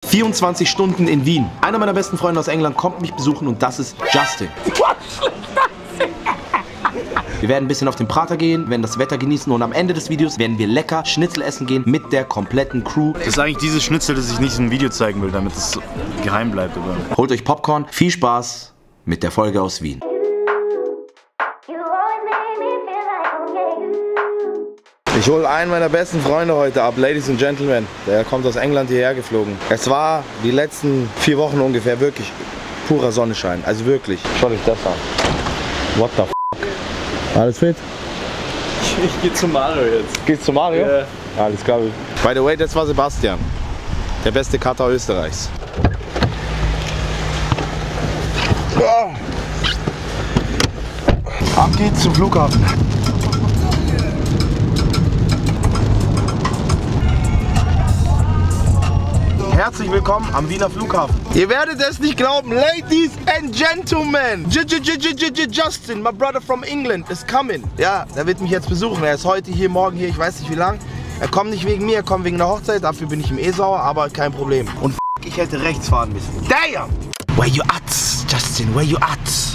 24 Stunden in Wien. Einer meiner besten Freunde aus England kommt mich besuchen und das ist Justin. Wir werden ein bisschen auf den Prater gehen, werden das Wetter genießen und am Ende des Videos werden wir lecker Schnitzel essen gehen mit der kompletten Crew. Das ist eigentlich dieses Schnitzel, das ich nicht in einem Video zeigen will, damit es geheim bleibt. Oder? Holt euch Popcorn, viel Spaß mit der Folge aus Wien. Ich hole einen meiner besten Freunde heute ab, Ladies and Gentlemen. Der kommt aus England hierher geflogen. Es war die letzten 4 Wochen ungefähr wirklich purer Sonnenschein. Also wirklich. Schaut euch das an. What the f***? Alles fit? Ich geh zu Mario jetzt. Geht's zu Mario? Ja. Alles klar. By the way, das war Sebastian. Der beste Cutter Österreichs. Ab geht's zum Flughafen. Herzlich willkommen am Wiener Flughafen. Ihr werdet es nicht glauben, Ladies and Gentlemen. Justin, my brother from England, is coming. Ja, der wird mich jetzt besuchen. Er ist heute hier, morgen hier, ich weiß nicht wie lang. Er kommt nicht wegen mir, er kommt wegen der Hochzeit. Dafür bin ich ihm eh sauer, aber kein Problem. Und ich hätte rechts fahren müssen. Damn! Where you at, Justin? Where you at?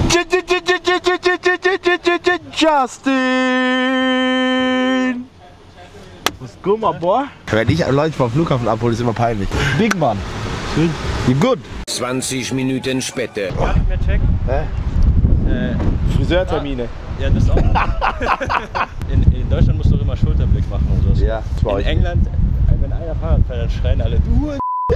Justin! Was gut, my boy? Wenn ich Leute vom Flughafen abhole, ist immer peinlich. Big man. You good? 20 Minuten später. Gar nicht mehr checken. Friseurtermine. Ja, das auch. In Deutschland musst du immer Schulterblick machen und so. Ja, das war In England, wenn einer Fahrrad fährt, dann schreien alle du.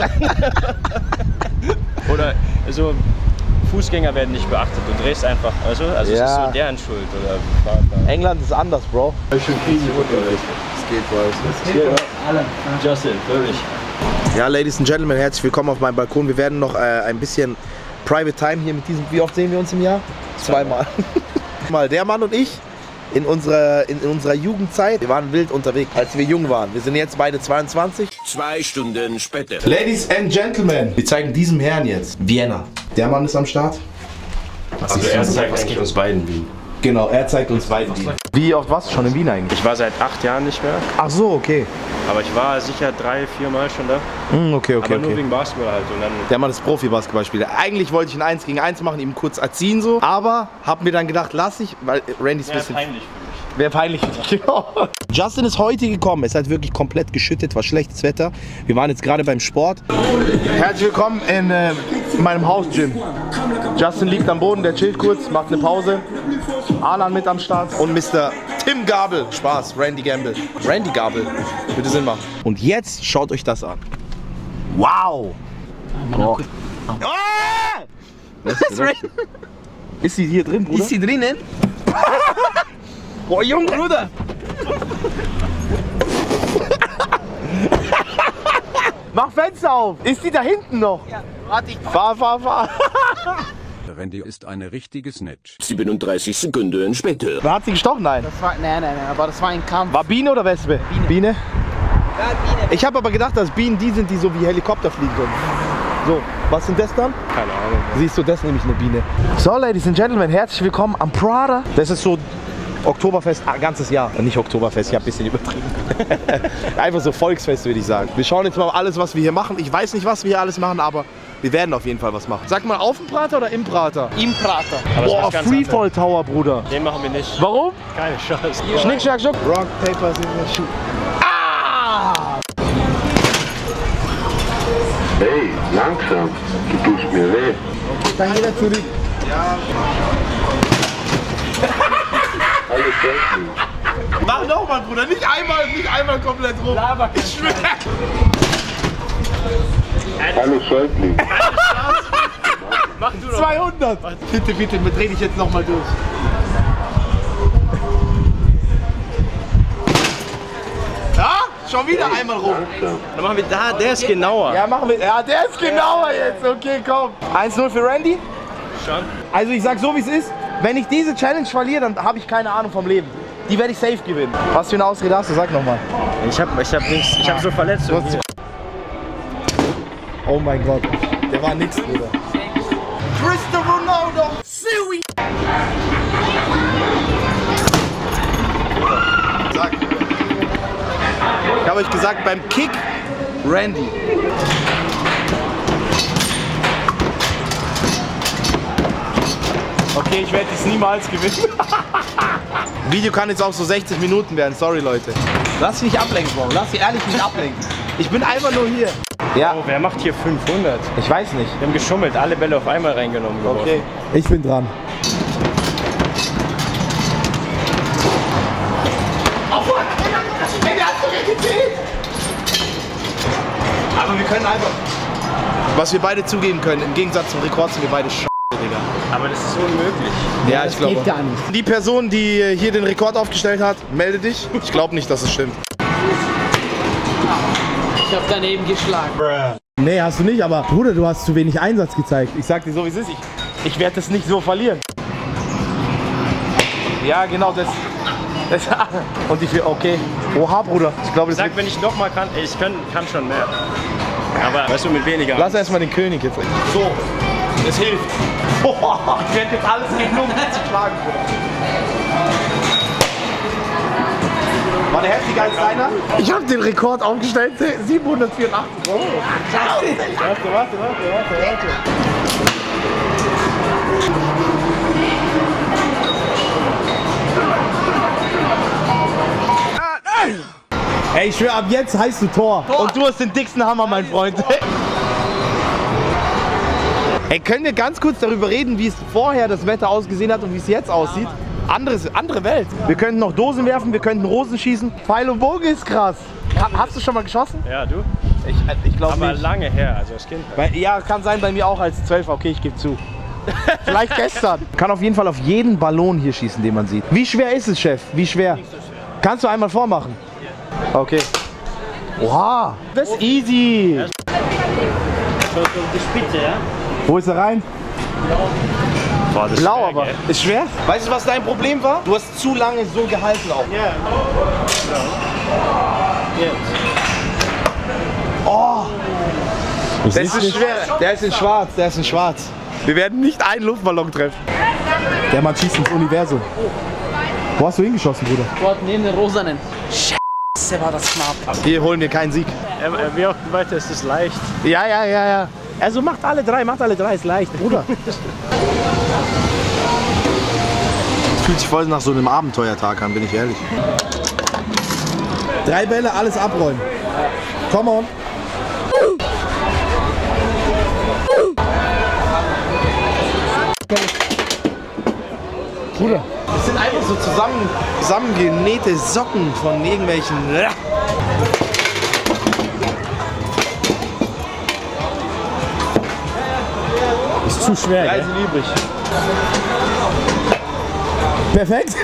Oder so, Fußgänger werden nicht beachtet. Du drehst einfach, also es ist so deren Schuld oder Fahrradfahrer. England ist anders, Bro. Ich schon kriegen Es geht, Bro. Justin, wirklich. Ja, Ladies and Gentlemen, herzlich willkommen auf meinem Balkon. Wir werden noch ein bisschen Private Time hier mit diesem. Wie oft sehen wir uns im Jahr? Zweimal. Mal der Mann und ich in unserer Jugendzeit. Wir waren wild unterwegs, als wir jung waren. Wir sind jetzt beide 22. 2 Stunden später. Ladies and Gentlemen, wir zeigen diesem Herrn jetzt Vienna. Der Mann ist am Start. Also er zeigt eigentlich uns beiden Wien. Genau, er zeigt uns beiden Wien. Wie oft warst du schon in Wien eigentlich? Ich war seit 8 Jahren nicht mehr, Ach so, okay. aber ich war sicher 3, 4 Mal schon da. Okay, Aber nur wegen Basketball halt. Und dann Der Mann ist Profi-Basketballspieler. Eigentlich wollte ich ein 1 gegen 1 machen, ihm kurz erziehen so. Aber hab mir dann gedacht, lass ich, weil Randy ist ein bisschen... peinlich für mich. Wäre peinlich für dich, genau. Justin ist heute gekommen. Es hat wirklich komplett geschüttet, war schlechtes Wetter. Wir waren jetzt gerade beim Sport. Herzlich willkommen in meinem Haus-Gym. Justin liegt am Boden, der chillt kurz, macht eine Pause. Alan mit am Start und Mr. Tim Gabel. Spaß, Randy Gamble. Randy Gabel. Würde Sinn machen. Und jetzt schaut euch das an. Wow! Oh. Ah! Was ist Randy? Ist sie hier drin, Bruder? Ist sie drinnen? Boah, Junge! Bruder! Mach Fenster auf! Ist die da hinten noch? Ja, warte, ich Fahr! Randy ist eine richtige Snitch. 37 Sekunden später. Wer hat sie gestochen? Nein. Das war, nein, aber das war ein Kampf. War Biene oder Wespe? Biene. Ja, Biene. Ich habe aber gedacht, dass Bienen die sind, die so wie Helikopter fliegen können. So, was sind das dann? Keine Ahnung. Siehst du, das ist nämlich eine Biene. So, Ladies and Gentlemen, herzlich willkommen am Prada. Das ist so Oktoberfest, ganzes Jahr. Nicht Oktoberfest, ich habe ein bisschen übertrieben. Einfach so Volksfest, würde ich sagen. Wir schauen jetzt mal alles, was wir hier machen. Ich weiß nicht, was wir hier alles machen, aber wir werden auf jeden Fall was machen. Sag mal, auf dem Prater oder im Prater? Im Prater. Aber es Boah, ist ganz Freefall Tower, Bruder. anders. Den machen wir nicht. Warum? Keine Chance. Schnick, schnack, schnuck. Rock, Paper, Scissors, Shoot. Ah! Hey, langsam, du tust mir weh. Dann jeder zurück. Alles gut. Mach nochmal, Bruder. Nicht einmal komplett rum. Ich schwöre. Alles schäuflich. Mach du noch. 200. Bitte, dreh dich jetzt nochmal durch. Ja? Schon wieder einmal rum. Dann machen wir da, der ist genauer. Ja, machen wir. Ja, der ist genauer jetzt. Okay, komm. 1-0 für Randy. Schon. Also ich sag so, wie es ist. Wenn ich diese Challenge verliere, dann habe ich keine Ahnung vom Leben. Die werde ich safe gewinnen. Was für eine Ausrede hast du? Sag nochmal. Ich hab so Verletzungen. hier. Oh mein Gott. Der war nix, Bruder. Cristiano Ronaldo. Sui. Sag. Ich habe euch gesagt, beim Kick, Randy. Okay, ich werde das niemals gewinnen. Video kann jetzt auch so 60 Minuten werden, sorry Leute. Lass dich nicht ablenken, Bro. Lass dich ehrlich nicht ablenken. Ich bin einfach nur hier. Ja. Oh, wer macht hier 500? Ich weiß nicht. Wir haben geschummelt, alle Bälle auf einmal reingenommen. Okay. Ich bin dran. Oh fuck! Ey, der hat sogar gezählt! Aber wir können einfach... Was wir beide zugeben können, im Gegensatz zum Rekord sind wir beide Digga. Aber das ist unmöglich. Ja, ich glaube. Geht gar nicht. Die Person, die hier den Rekord aufgestellt hat, melde dich. Ich glaube nicht, dass es stimmt. Ich hab daneben geschlagen. Nee, hast du nicht, aber Bruder, du hast zu wenig Einsatz gezeigt. Ich sag dir so, wie es ist. Ich werde das nicht so verlieren. Ja, genau das. Und ich will, okay. Oha, Bruder. Ich glaube, das Sag, wenn ich nochmal kann, ey, ich kann schon mehr. Aber weißt du, mit weniger. Lass erstmal den König jetzt. So, es hilft. Boah, ich werde jetzt alles gegen um zu schlagen. War der heftiger als deiner? Ich habe den Rekord aufgestellt, 784 Euro. Warte. Ey, ich schwör, ab jetzt heißt du Tor. Und du hast den dicksten Hammer, mein Freund. Ey, können wir ganz kurz darüber reden, wie es vorher das Wetter ausgesehen hat und wie es jetzt aussieht? Andere Welt. Wir könnten noch Dosen werfen, wir könnten Rosen schießen. Pfeil und Bogen ist krass. Hast du schon mal geschossen? Ja, du? Ich glaube nicht. Aber lange her, also als Kind. Ja, kann sein bei mir auch als 12. Okay, ich gebe zu. Vielleicht gestern. Kann auf jeden Fall auf jeden Ballon hier schießen, den man sieht. Wie schwer ist es, Chef? Wie schwer? Nicht so schwer. Kannst du einmal vormachen? Ja. Okay. Oha, das ist easy. So die Spitze, ja? Wo ist er rein? Boah, das Blau, ist schwer, aber. gell? Ist schwer? Weißt du, was dein Problem war? Du hast zu lange so gehalten auch. Ja. Jetzt. Oh! Das ist schwer. Der ist in schwarz, der ist in schwarz. Wir werden nicht einen Luftballon treffen. Der Mann schießt ins Universum. Wo hast du hingeschossen, Bruder? Dort neben den Rosanen. Scheiße, war das knapp. Hier holen wir keinen Sieg. Wie auch weiter ist es leicht. Ja. Also macht alle drei, ist leicht, Bruder. Das fühlt sich voll nach so einem Abenteuertag an, bin ich ehrlich. 3 Bälle, alles abräumen. Come on. Bruder. Das sind einfach so zusammengenähte Socken von irgendwelchen... Ist zu schwer, 3 gell? sind übrig. Perfekt.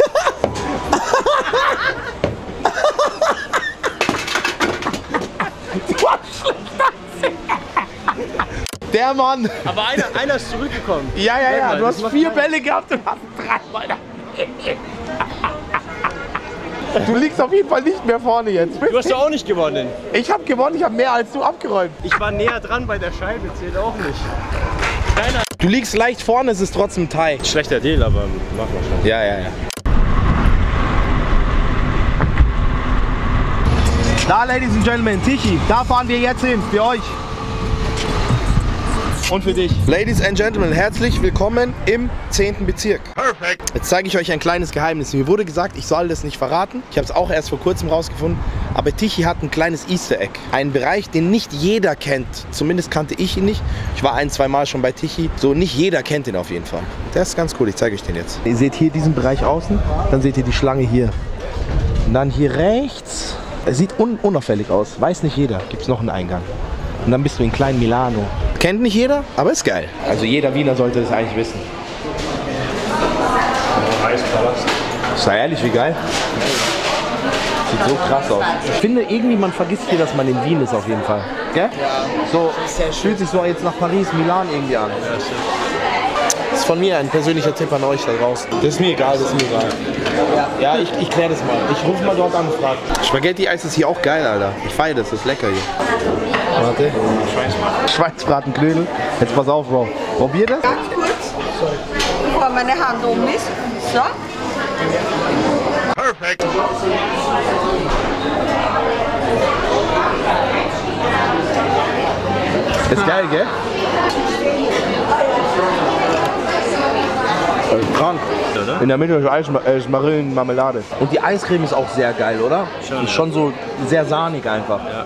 Der Mann. Aber einer ist zurückgekommen. Ja. Du hast 4 Bälle gehabt und hast 3 Beine. Du liegst auf jeden Fall nicht mehr vorne jetzt. Du hast ja auch nicht gewonnen. Ich habe gewonnen, ich habe mehr als du abgeräumt. Ich war näher dran bei der Scheibe, zählt auch nicht. Keiner. Du liegst leicht vorne, es ist trotzdem ein Tie. Schlechter Deal, aber machen wir schon. Ja. Da, Ladies and Gentlemen, Tichy, da fahren wir jetzt hin, für euch. Und für dich. Ladies and Gentlemen, herzlich willkommen im 10. Bezirk. Perfekt. Jetzt zeige ich euch ein kleines Geheimnis. Mir wurde gesagt, ich soll das nicht verraten. Ich habe es auch erst vor kurzem rausgefunden. Aber Tichy hat ein kleines Easter Egg. Einen Bereich, den nicht jeder kennt. Zumindest kannte ich ihn nicht. Ich war 1-2 Mal schon bei Tichy. So, nicht jeder kennt ihn auf jeden Fall. Der ist ganz cool, ich zeige euch den jetzt. Ihr seht hier diesen Bereich außen, dann seht ihr die Schlange hier. Und dann hier rechts. Es sieht unauffällig aus. Weiß nicht jeder. Gibt es noch einen Eingang. Und dann bist du in Klein Milano. Kennt nicht jeder, aber ist geil. Also jeder Wiener sollte das eigentlich wissen. Sei ehrlich, wie geil. Sieht so krass aus. Ich finde irgendwie, man vergisst hier, dass man in Wien ist auf jeden Fall. Gell? So, fühlt sich so jetzt nach Paris, Milan irgendwie an. Das ist von mir ein persönlicher Tipp an euch da draußen. Das ist mir egal, Ja, ich kläre das mal. Ich rufe mal dort an und frage. Spaghetti-Eis ist hier auch geil, Alter. Ich feiere das, das ist lecker hier. Warte. Schweinsbratenknödel. Jetzt pass auf, Bro. Probier das. Ganz kurz, bevor meine Hand oben ist. So. Perfekt. Ist geil, gell? Das ist krank. Oder? In der Mitte ist Marillenmarmelade. Und die Eiscreme ist auch sehr geil, oder? Schon, ist schon so sehr sahnig einfach. Ja.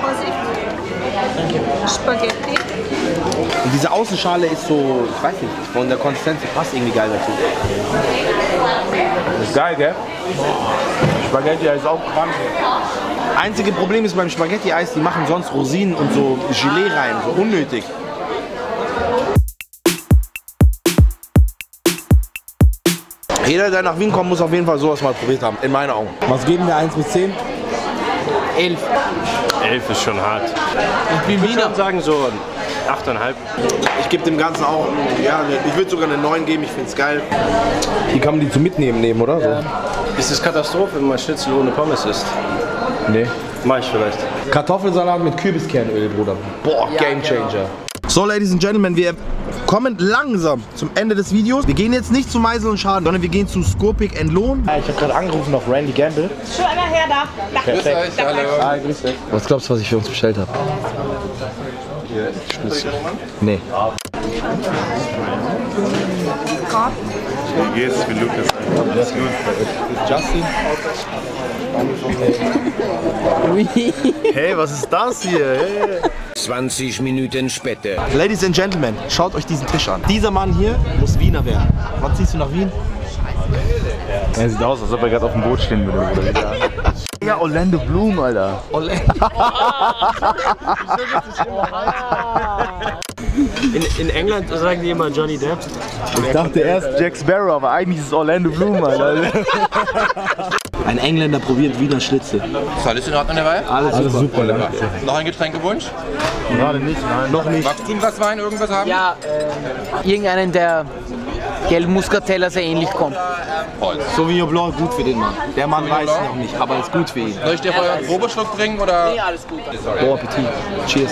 Spaghetti. Und diese Außenschale ist so, ich weiß nicht, von der Konsistenz passt irgendwie geil dazu. Das ist geil, gell? Spaghetti ist auch krank. Einzige Problem ist beim Spaghetti-Eis, die machen sonst Rosinen und so Gelee rein, so unnötig. Jeder, der nach Wien kommt, muss auf jeden Fall sowas mal probiert haben, in meinen Augen. Was geben wir 1 bis 10? 11. 11 ist schon hart. Ich bin Ich würde sagen so 8,5. Ich gebe dem Ganzen auch, ja, ich würde sogar eine 9 geben, ich finde es geil. Hier kann man die zum Mitnehmen nehmen, oder? So. Ist es Katastrophe, wenn man Schnitzel ohne Pommes isst? Nee. Mach ich vielleicht. Kartoffelsalat mit Kürbiskernöl, Bruder. Boah, Game Changer. So, Ladies and Gentlemen, wir kommen langsam zum Ende des Videos. Wir gehen jetzt nicht zu Meisel und Schaden, sondern wir gehen zu Skopik & Lohn. Ich habe gerade angerufen auf Randy Gamble. Schon einmal her da. Perfekt. Ah, grüß dich. Was glaubst du, was ich für uns bestellt habe? Schnitzel. Nee. Wie geht's? Ich bin Lukas. Alles gut. Justin. Hey, was ist das hier? Hey. 20 Minuten später. Ladies and Gentlemen, schaut euch diesen Tisch an. Dieser Mann hier muss Wiener werden. Wann ziehst du nach Wien? Er sieht aus, als ob er gerade auf dem Boot stehen würde, Bruder. Ja, Orlando Bloom, Alter. In England sagen die immer Johnny Depp. Ich dachte erst Jack Sparrow, aber eigentlich ist es Orlando Bloom, Alter. Ein Engländer probiert Wiener Schnitzel. Ist alles in Ordnung dabei? Alles super. Noch ein Getränkewunsch? Gerade nicht, nein. Noch nicht. Magst du ein Glas Wein, irgendwas haben? Ja, irgendeinen, der gelben Muskateller sehr ähnlich kommt. Sauvignon Blanc gut für den Mann. Der Mann weiß es noch nicht, aber ist gut für ihn. Soll ich dir vorher einen Probeschluck trinken oder? Nee, alles gut. Bon Appetit. Cheers.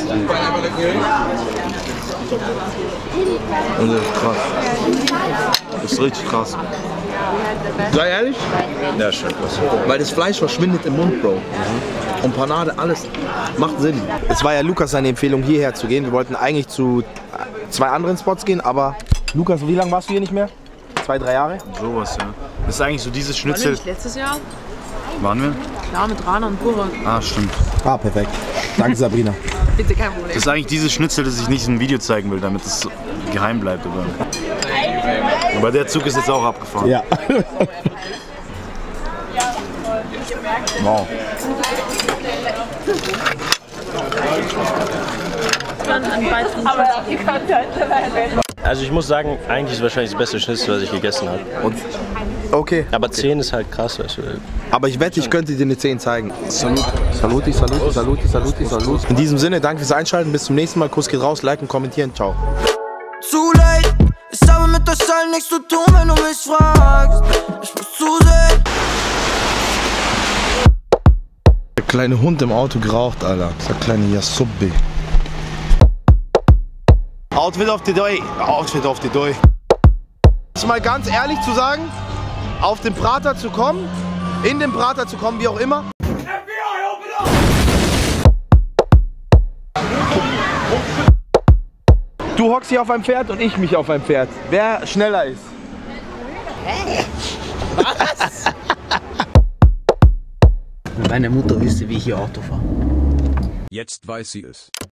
Und das ist krass. Das ist richtig krass. Sei ehrlich? Ja, schon krass. Weil das Fleisch verschwindet im Mund, Bro. Und Panade, alles macht Sinn. Es war ja Lukas seine Empfehlung, hierher zu gehen. Wir wollten eigentlich zu 2 anderen Spots gehen, aber Lukas, wie lange warst du hier nicht mehr? 2, 3 Jahre? Sowas, ja. Das ist eigentlich so dieses Schnitzel. Nicht letztes Jahr? Waren wir? Klar, mit Rana und Burak. Ah, stimmt. Ah, perfekt. Danke, Sabrina. Bitte, kein Problem. Das ist eigentlich dieses Schnitzel, das ich nicht im Video zeigen will, damit es geheim bleibt. Aber der Zug ist jetzt auch abgefahren. Ja. Wow. Also ich muss sagen, eigentlich ist wahrscheinlich das beste Schnitzel, was ich gegessen habe. Und okay. Aber 10 ist halt krass, weißt du. Aber ich wette, ich könnte dir eine 10 zeigen. Saluti, saluti, saluti, saluti, saluti. In diesem Sinne, danke fürs Einschalten. Bis zum nächsten Mal. Kuss geht raus, liken, kommentieren. Ciao. Zu late, ich habe mit euch allen nichts zu tun, wenn du mich fragst. Ich muss zusehen. Der kleine Hund im Auto geraucht, Alter. Der kleine Yasubbi. Outfit auf die Doi. Outfit auf die Doi. Ist mal ganz ehrlich zu sagen, auf den Prater zu kommen, in den Prater zu kommen, wie auch immer. Du hockst hier auf einem Pferd und ich mich auf einem Pferd. Wer schneller ist. Was? Meine Mutter wüsste, wie ich hier Auto fahre. Jetzt weiß sie es.